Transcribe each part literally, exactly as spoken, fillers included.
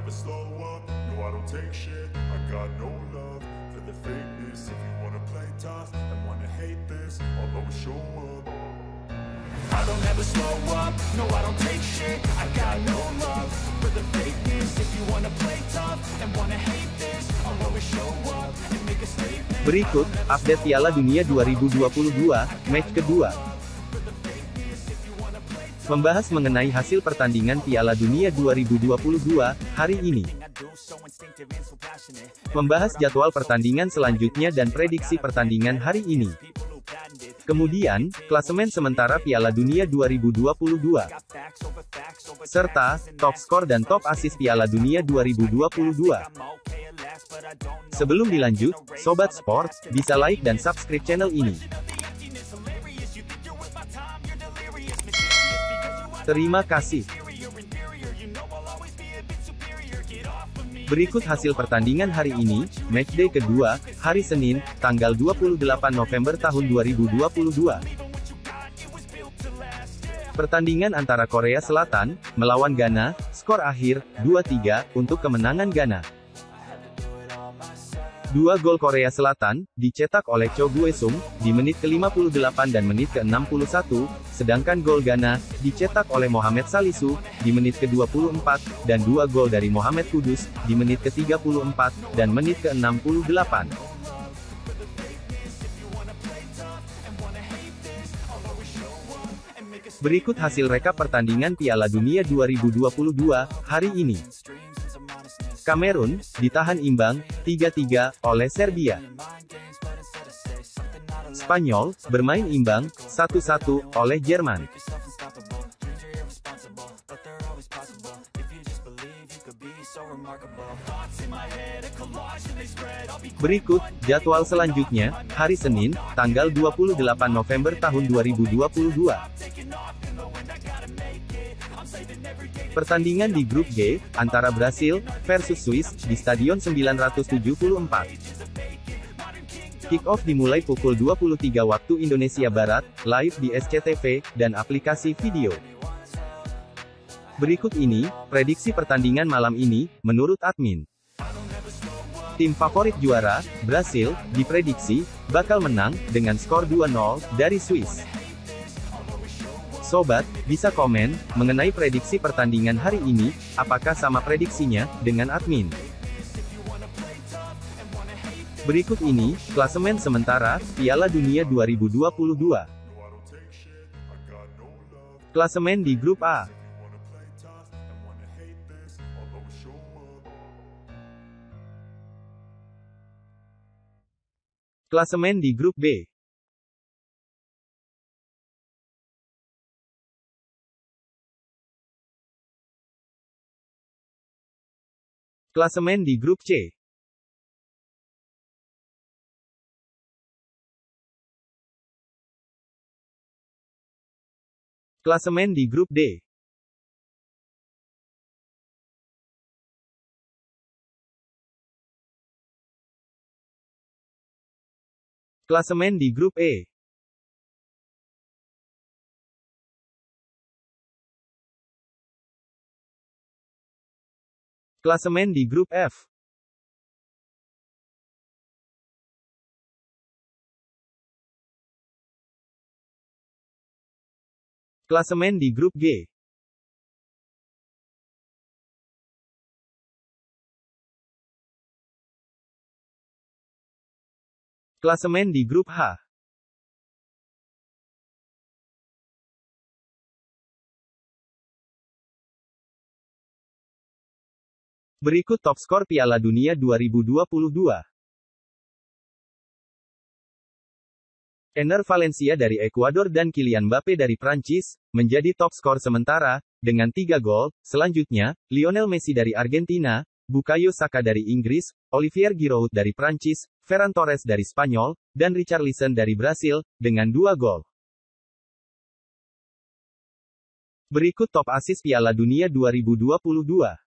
never slow up, no I don't take shit. I got no love for the fakeness. If you wanna play tough and wanna hate this, I'll always show up. I don't ever slow up, no I don't take shit. I got no love for the fakeness. If you wanna play tough and wanna hate this, I'll always show up and make a statement. Berikut, update Piala Dunia dua ribu dua puluh dua, match kedua. Membahas mengenai hasil pertandingan Piala Dunia dua ribu dua puluh dua, hari ini. Membahas jadwal pertandingan selanjutnya dan prediksi pertandingan hari ini. Kemudian, klasemen sementara Piala Dunia dua ribu dua puluh dua. Serta, top skor dan top assist Piala Dunia dua ribu dua puluh dua. Sebelum dilanjut, Sobat Sport, bisa like dan subscribe channel ini. Terima kasih. Berikut hasil pertandingan hari ini, matchday kedua, hari Senin, tanggal dua puluh delapan November tahun dua ribu dua puluh dua. Pertandingan antara Korea Selatan, melawan Ghana, skor akhir, dua tiga, untuk kemenangan Ghana. Dua gol Korea Selatan, dicetak oleh Cho Gue-sung, di menit ke lima puluh delapan dan menit ke enam puluh satu, sedangkan gol Ghana, dicetak oleh Mohamed Salisu, di menit ke dua puluh empat, dan dua gol dari Mohamed Kudus, di menit ke tiga puluh empat, dan menit ke enam puluh delapan. Berikut hasil rekap pertandingan Piala Dunia dua ribu dua puluh dua, hari ini. Kamerun, ditahan imbang, tiga tiga, oleh Serbia. Spanyol, bermain imbang, satu satu, oleh Jerman. Berikut, jadwal selanjutnya, hari Senin, tanggal dua puluh delapan November tahun dua ribu dua puluh dua. Pertandingan di grup G, antara Brasil versus Swiss, di Stadion sembilan ratus tujuh puluh empat. Kick-off dimulai pukul dua puluh tiga waktu Indonesia Barat, live di S C T V, dan aplikasi video. Berikut ini, prediksi pertandingan malam ini, menurut admin. Tim favorit juara, Brasil, diprediksi, bakal menang, dengan skor dua nol, dari Swiss. Sobat, bisa komen, mengenai prediksi pertandingan hari ini, apakah sama prediksinya, dengan admin. Berikut ini, klasemen sementara, Piala Dunia dua ribu dua puluh dua. Klasemen di grup A. Klasemen di grup B. Klasemen di grup C. Klasemen di grup D. Klasemen di grup E. Klasemen di grup F. Klasemen di grup G. Klasemen di grup H. Berikut top skor Piala Dunia dua ribu dua puluh dua. Enner Valencia dari Ekuador dan Kylian Mbappe dari Prancis, menjadi top skor sementara, dengan tiga gol. Selanjutnya, Lionel Messi dari Argentina, Bukayo Saka dari Inggris, Olivier Giroud dari Prancis, Ferran Torres dari Spanyol, dan Richarlison dari Brasil, dengan dua gol. Berikut top assist Piala Dunia dua ribu dua puluh dua.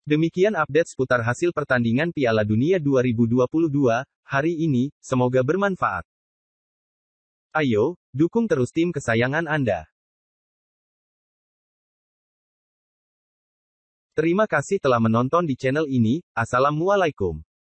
Demikian update seputar hasil pertandingan Piala Dunia dua ribu dua puluh dua, hari ini, semoga bermanfaat. Ayo, dukung terus tim kesayangan Anda. Terima kasih telah menonton di channel ini. Assalamualaikum.